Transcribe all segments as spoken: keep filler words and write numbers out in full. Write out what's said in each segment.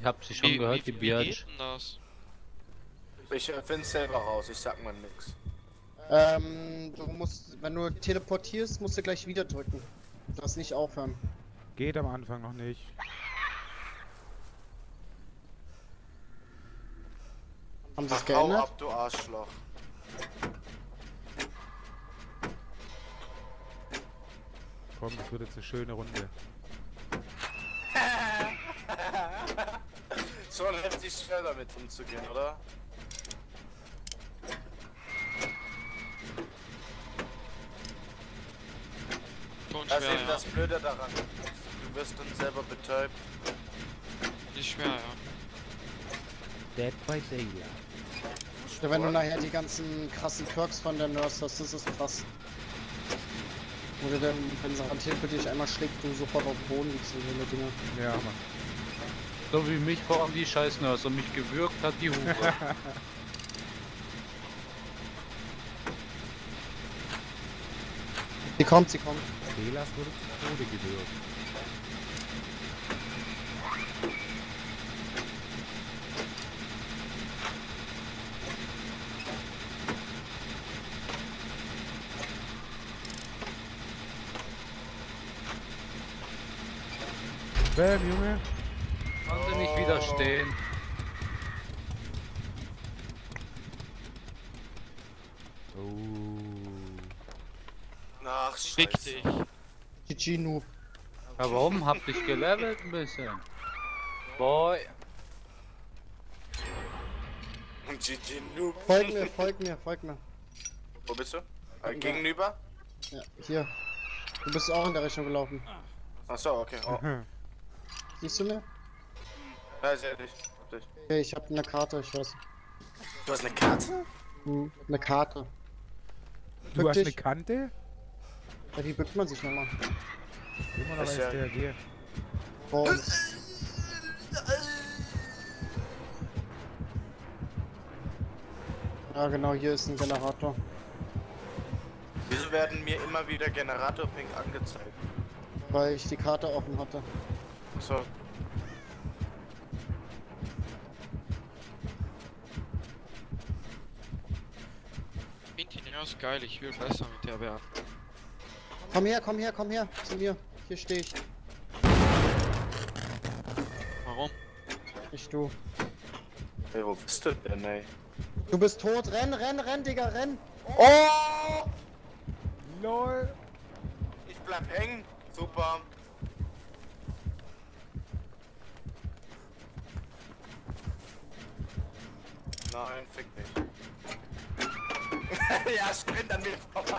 ich hab sie schon Wie, gehört, wie, die wie Biatch. geht denn das? Ich äh, find's selber raus, ich sag mal nix. Ähm, du musst, wenn du teleportierst, musst du gleich wieder drücken. Du darfst nicht aufhören. Geht am Anfang noch nicht. Haben sie es Ach, hau geändert? ab, du Arschloch. Komm, das wird jetzt eine schöne Runde. So heftig schwer damit umzugehen, oder? Schon Das ist schwer, eben ja. das Blöde daran. Du wirst dann selber betäubt. Ist schwer, ja. Dead by Daylight. Ja, wenn du nachher die ganzen krassen Perks von der Nurse hast, das ist krass. Oder dann, wenn sie hantiert für dich einmal schlägt, du sofort auf den Boden liegst und so eine Dinger. Ja, Mann. So wie mich vorhin die scheiß Nurse und mich gewürgt hat, die Hure. Sie kommt, sie kommt. Velas wurde zu Tode gewürgt. Bam, Junge. Konnte nicht widerstehen. Oh. Ach, Fick scheiße. dich. G G Noob. Ja, warum? Hab dich gelevelt ein bisschen. Boy. G G Noob. Folg mir, folg mir, folg mir. Wo bist du? Äh, gegenüber? Ja, hier. Du bist auch in der Richtung gelaufen. Achso, okay. Oh. Siehst du mir? Ja, sehr dich. dich. Okay, ich hab eine Karte, ich weiß. Du hast eine Katze? Hm, eine Karte. Du Bück hast eine dich. Kante? Ja, die bückt man sich nochmal. Immer noch Das ist ja- S D R G. Vor uns. Ja, genau, hier ist ein Generator. Wieso werden mir immer wieder Generator-Ping angezeigt? Weil ich die Karte offen hatte. So. Ingenieur ist geil, ich will besser mit der werden. Komm her, komm her, komm her, zu mir. Hier stehe ich. Warum? Nicht du. Hey, wo bist du denn, ey? Du bist tot, renn, renn, renn, Digga, renn! Oh! LOL! Ich bleib hängen. Super. Nein, fick dich. Ja, sprint an mir vorbei.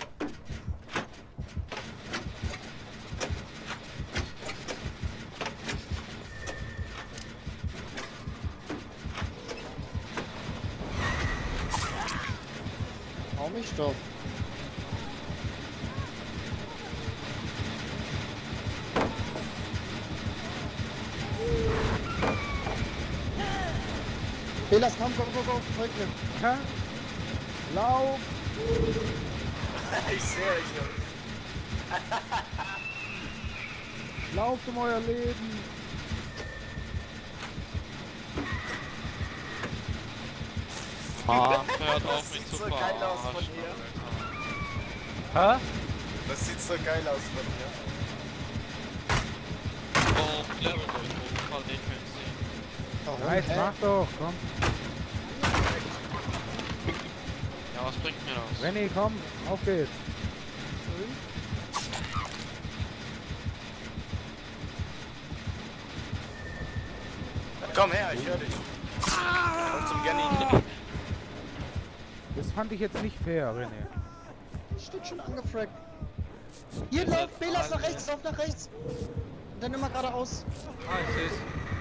Hau mich doch. Velas, komm, komm, komm, komm, folg mir. Ha? Lauf! Ich sehe euch, Jungs. Lauft um euer Leben! Ah. Hört Das auf mich sieht zu so geil aus von verarschen, hier. Alter. Hä? Das sieht so geil aus von hier. Oh, Level durch, oh, kann ich nicht sehen. Warum? Nice, Hä? mach doch, komm. Ja, was bringt mir das? Renny, komm, auf geht's. Komm her, ich höre dich. Komm zum Genny. Das fand ich jetzt nicht fair, René. Steht schon angefragt. Hier, lauf, Velas nach rechts, lauf nach rechts. Und dann immer geradeaus. Ah, ich seh's.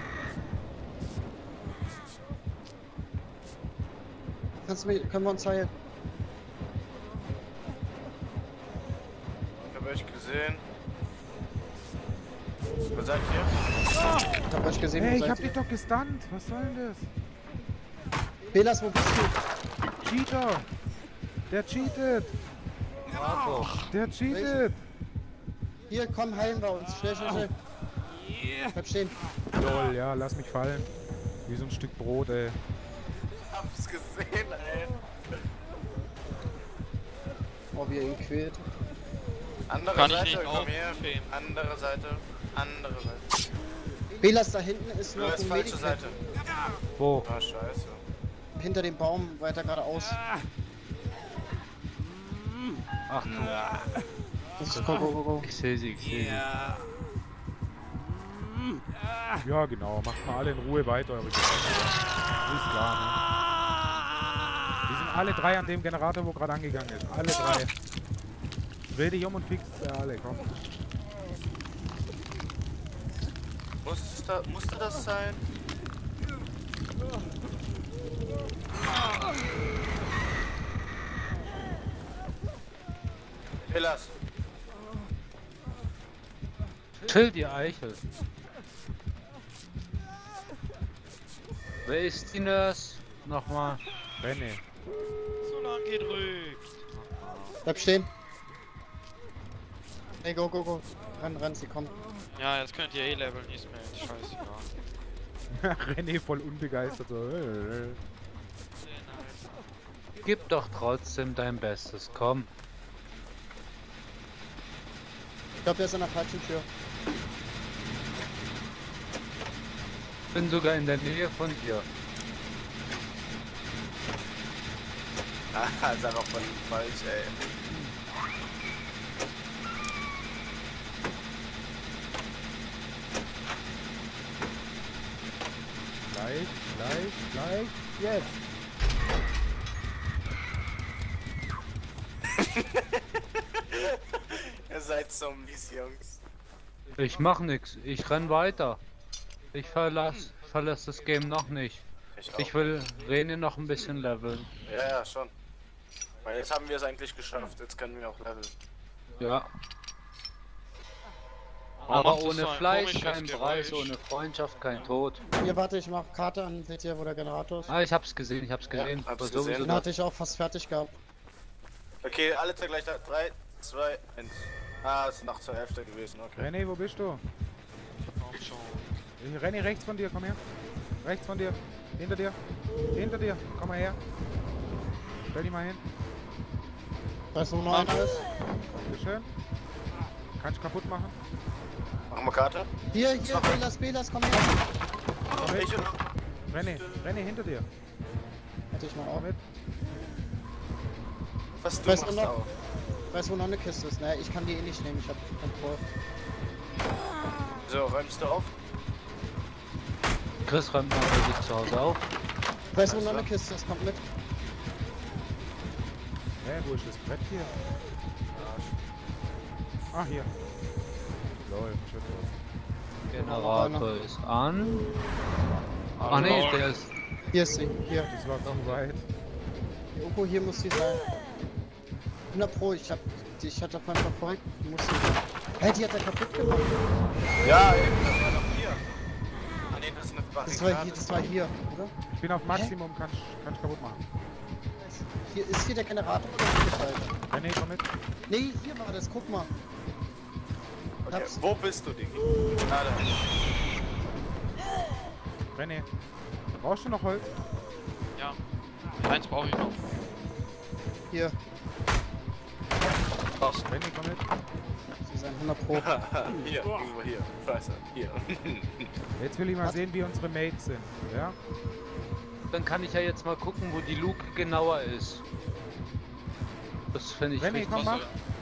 Kannst du mir, können wir uns heilen? Ich hab euch gesehen. Wo seid ihr? Ich hab euch gesehen, Hey, wo ich seid hab ihr? dich doch gestunt. Was soll denn das? Velas, wo bist du? Cheater! Der cheatet! Der cheatet! Hier, komm, heilen wir uns. Schnell, schnell, schnell. Bleib stehen. Lol, ja, lass mich fallen. Wie so ein Stück Brot, ey. Hab's gesehen, ey. Oh, wie er ihn quält. Andere Kann ich Seite, nicht komm her. aufstehen. Andere Seite. Andere Seite. Belas, da hinten ist Du noch hast ein falsche Medikit. Seite. Wo? Ah, scheiße. Hinter dem Baum, weiter geradeaus. Achtung, Das ist go, go, go, go. ich sehe sie, ich sehe sie. Ja, genau. Macht mal alle in Ruhe weiter. eure Generator. Ist klar, ne? Die sind alle drei an dem Generator, wo gerade angegangen ist. Alle drei. Dreh dich um und fix äh, alle, komm. Muss da, musste das sein? Villas. Chill die Eichel. Wer ist die Nurse? Nochmal. René. So lang gedrückt. Bleib stehen. Hey, go, go, go. Renn, renn, sie kommt. Ja, jetzt könnt ihr eh leveln, ist mir jetzt scheißegal. René voll unbegeistert. So. äh, äh. Gib doch trotzdem dein Bestes, komm. Ich glaube, der ist an der falschen Tür. Bin sogar in der Nähe von dir. Ah, ist einfach von falsch, ey. Gleich, gleich, gleich. Jetzt. Ihr seid Zombies, Jungs. Ich mach nix, ich renn weiter. Ich verlass, verlass das Game noch nicht. Ich auch. Ich will René noch ein bisschen leveln. Ja, ja, schon. Weil jetzt haben wir es eigentlich geschafft. Jetzt können wir auch leveln. Ja. Warum Aber macht das ohne so ein Fleisch komisches kein Preis, Geräusch? ohne Freundschaft kein Tod. Hier, warte, ich mach Karte an. Seht ihr, wo der Generator ist? Ah, ich hab's gesehen, ich hab's gesehen. hab's Aber gesehen. sowieso Den hatte ich auch fast fertig gehabt. Okay, alle gleich da. drei, zwei, eins. Ah, es ist noch zur Hälfte gewesen, okay. René, wo bist du? Komm schon. Ich René, rechts von dir, komm her. Rechts von dir. Hinter dir. Hinter dir. Komm mal her. Stell dich mal hin. Weißt du, wo noch einer ist? Bitteschön. Kannst du kaputt machen? Machen wir Karte. Hier, hier, Belas, Belas, komm her. Komm mit. Ich und René, René, hinter dir. Hätte ich mal Komm auch. mit. was du Weißt du machst noch? auch. Weißt du, wo noch eine Kiste ist? Naja, ich kann die eh nicht nehmen, ich hab Kontrolle. So, räumst du auf? Chris räumt mal bei sich zu Hause auf. Weißt du, wo noch eine Kiste ist? Kommt mit. Hä, wo ist das Brett hier? Ah, hier. Lol, shit. Generator ist an. Ah ne, der ist. Hier ist sie, hier. Das war zu weit. Irgendwo hier muss sie sein. hundert Pro, ich hab die, ich hatte vorhin verfolgt. Die muss sie sein. Hä, die hat er kaputt gemacht. Ja, eben, das war doch hier. Ah ne, das ist eine Das war Barrikade. hier, das war hier, oder? Ich bin auf Maximum, kannst kannst kaputt machen. Hier ist hier der Generator oder hier falsch? René, komm mit. Nee, hier war das, guck mal. Okay, Hab's. wo bist du, Digi? Ah, da. René. Brauchst du noch Holz? Ja. Eins brauche ich noch. Hier, René, komm mit. sie sein hundert Pro. Hier, irgendwo hier. Scheiße, hier. Jetzt will ich mal Was? sehen, wie unsere Mates sind. Ja? Dann kann ich ja jetzt mal gucken, wo die Luke genauer ist. Das finde ich René, richtig. komm, mach.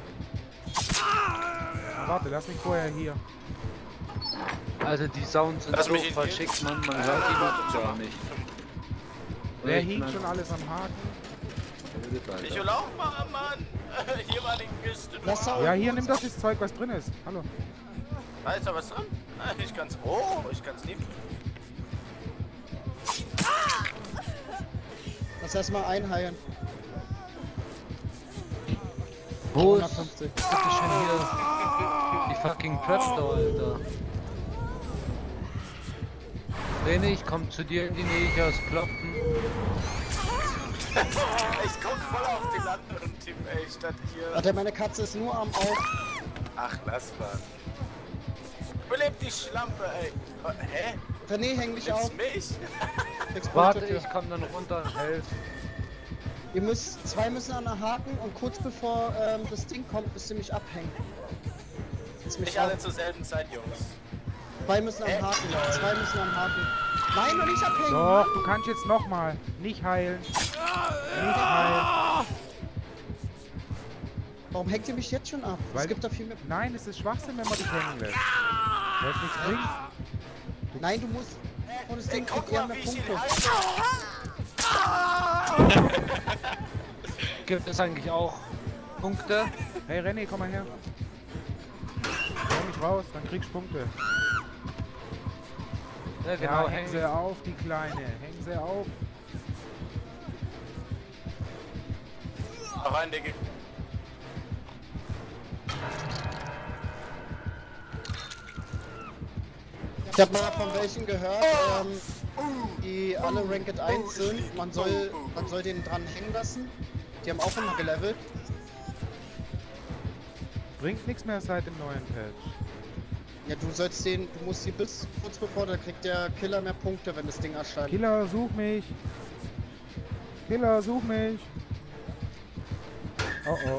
Ah, warte, lass mich vorher hier. Also die Sounds sind Lass so mich in verschickt, man, man hört die Luke gar nicht. Wer Ich hing mein- schon alles am Haken? Ich will auch mal, Mann. Hier war die Kiste. Lass auch. Ja, hier, nimm doch das Zeug, was drin ist. Hallo. Da ist da was dran? Ah, Ich kann's. Oh, ich kann's nehmen. Lass erstmal einheilen. Wo ist hundertfünfzig. bitte schön hier die fucking Trapdoor, Alter? René, ich komm zu dir in die Nähe, ich hör's klopfen. Ich guck voll auf den anderen Typ, ey, statt hier. Warte, meine Katze ist nur am Auf. Ach, lass mal. Belebt die Schlampe, ey. Oh, hä? René, häng dich auf. Nimmst mich? Kriegst Warte, Punkte ich für. komm dann runter und helf. Ihr müsst, zwei müssen an der Haken und kurz bevor ähm, das Ding kommt, müsst ihr mich abhängen. Jetzt mich Nicht alle auf. zur selben Zeit, Jungs. Zwei müssen am Äh. Haken, zwei müssen am Haken. Nein, noch nicht abhängen! Doch, du kannst jetzt nochmal. Nicht heilen. Nicht heilen. Warum hängt ihr mich jetzt schon ab? Weil- es gibt da viel mehr. Nein, es ist Schwachsinn, wenn man dich hängen lässt. Weil es nichts bringt. Nein, du musst. Und das Ey, Ding guck kriegt eher mal, mehr wie ich ihn Punkte. halte. Gibt es eigentlich auch Punkte? Hey René, komm mal her. Komm mich raus, dann kriegst du Punkte. Ja, Genau, genau, ja, häng häng sie auf, die Kleine. Häng sie auf. Hau rein, Diggi. Ich habe mal von welchen gehört, ähm, die alle Ranked eins sind. Man soll, man soll den dran hängen lassen. Die haben auch immer gelevelt. Bringt nichts mehr seit dem neuen Patch. Ja, du sollst den, du musst sie bis kurz bevor, da kriegt der Killer mehr Punkte, wenn das Ding erscheint. Killer, such mich. Killer, such mich. Oh oh.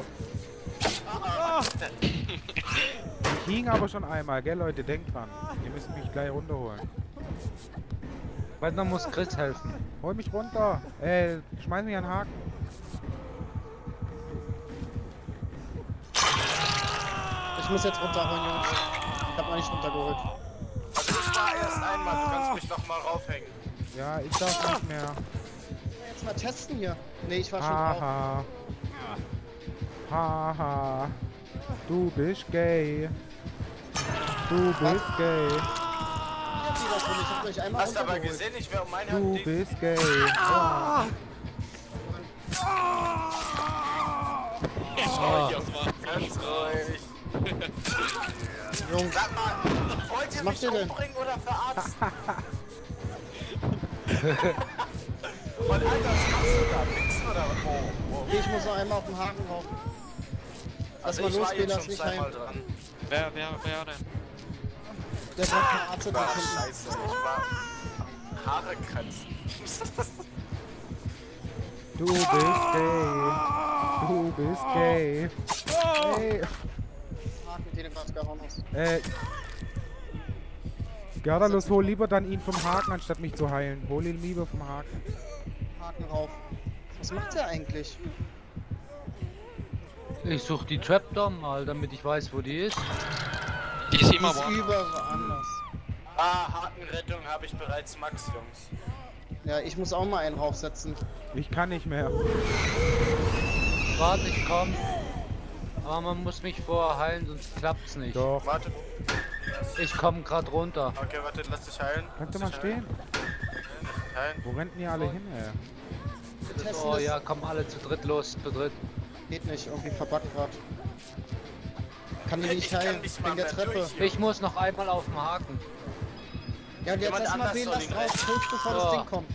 Ich hing aber schon einmal, gell Leute, denkt dran. Ihr müsst mich gleich runterholen. Weil dann muss Chris helfen. Hol mich runter. Äh, schmeiß mich an den Haken. Ich muss jetzt runterholen, Jungs. Ich hab noch nicht runtergeholt. Also ich war erst einmal, du kannst mich noch mal raufhängen. Ja, ich darf nicht mehr. Jetzt mal testen hier. Nee, ich war schon drauf. Haha. Haha. Du bist gay. Du bist gay. Ich hab euch einmal Hast aber runtergeholt. gesehen, ich wäre um meine Du Hand die... bist gay. Ah. Oh, Junge. Ganz ruhig. Jungs, Sag mal, wollt ihr Was macht mich ihr denn? umbringen oder verarzten? Und Alter, was machst du da? Wichsen oder was? Oh, oh. okay, ich muss noch einmal auf den Haken rauf. Also mal ich war losgehen, jetzt lass schon nicht zweimal heim. dran. Wer, wer, wer denn? Der braucht einen Arzt Ich da war hinten. scheiße, ich war am Haare kratzen. Du bist gay. Du bist gay. Hey. Haken, den du gerade gehauen hast. Äh. Gardalus, hol lieber dann ihn vom Haken, anstatt mich zu heilen. Hol ihn lieber vom Haken. Haken rauf. Was macht der eigentlich? Ich suche die Trapdoor mal, damit ich weiß, wo die ist. Die ist Die immer ist woanders. überall anders. Ah, Hakenrettung habe ich bereits, Max, Jungs. Ja, ich muss auch mal einen raufsetzen. Ich kann nicht mehr. Warte, ich komm. Aber man muss mich vorher heilen, sonst klappt's nicht. Doch. Warte. Ich komm grad runter. Okay, warte, lass dich heilen. Kannst du Lass mal dich stehen? heilen. Heilen. Wo rennen ihr alle hin, ey? Wir testen Oh das. ja, kommen alle zu dritt los, zu dritt. Geht nicht, irgendwie verbuggt grad. Kann die Ich nicht kann heilen, nicht wegen mal der mehr Treppe. durch. Ich muss noch einmal auf den Haken. Ja, und jetzt Jemand lass mal anders wählen, soll lass ihn drauf, retten. kurz bevor das So. Ding kommt.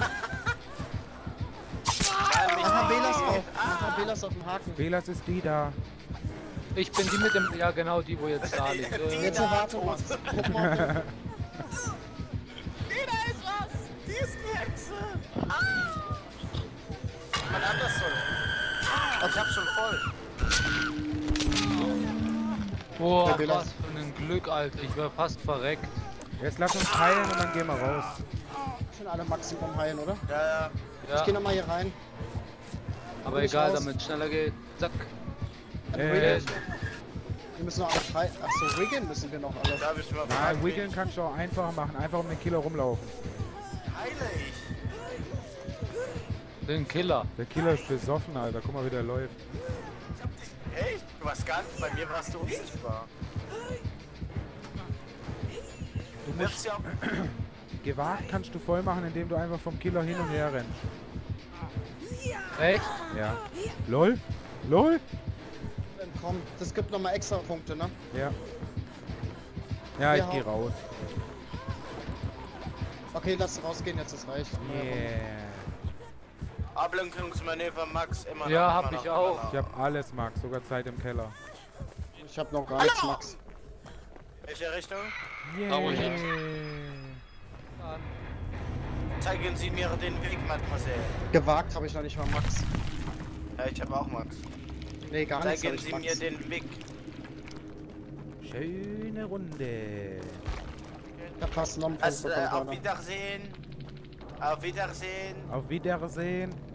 Nein, nicht Mach mal Belas die. auf, mach mal Belas auf den Haken. Belas ist die da. Ich bin die mit dem... Ja genau, die wo jetzt da liegt. Die- Äh, Jetzt warte mal. Guck mal. Da ist was! Die ist die Hexe! Ah! Man anders soll. Ich hab schon voll. Boah, Der Bela- was für ein Glück, Alter. Ich wäre fast verreckt. Jetzt lass uns heilen und dann gehen wir raus. Schon alle Maximum heilen, oder? Ja, ja. Ich geh Ja, nochmal hier rein. aber komm ich egal, raus. damit es schneller geht. Zack. Äh, Äh, Wir müssen noch alle frei. Achso, riggen müssen wir noch alle. Da hab ich mal Nein, wiggeln kannst du auch einfacher machen. Einfach um den Killer rumlaufen. Heile ich. Den Killer. Der Killer ist besoffen, Alter. Guck mal, wie der läuft. Echt? Du warst gar nicht. Bei mir warst du unsichtbar. Du Du musst ja auch. gewagt kannst du voll machen, indem du einfach vom Killer hin und her rennst. Echt? Ja. LOL? LOL? Komm, das gibt nochmal extra Punkte, ne? Ja. Ja, ich Ja. geh raus. Okay, lass rausgehen, jetzt ist reicht. Yeah. Ablenkungsmanöver Max immer noch. Ja, immer hab noch, ich immer auch. noch. Ich hab alles, Max. Sogar Zeit im Keller. Ich hab noch gar nichts, Max. Welche Richtung? Yeah. Da, wo ich An. Zeigen Sie mir den Weg, Mademoiselle. Gewagt habe ich noch nicht mal Max. Ja, ich habe auch Max. Nee, gar nicht. Zeigen Sie mir den Weg. Schöne Runde. Da passt noch ein Punkt Also, äh, bekommen, auf oder? Wiedersehen. Auf Wiedersehen. Auf Wiedersehen.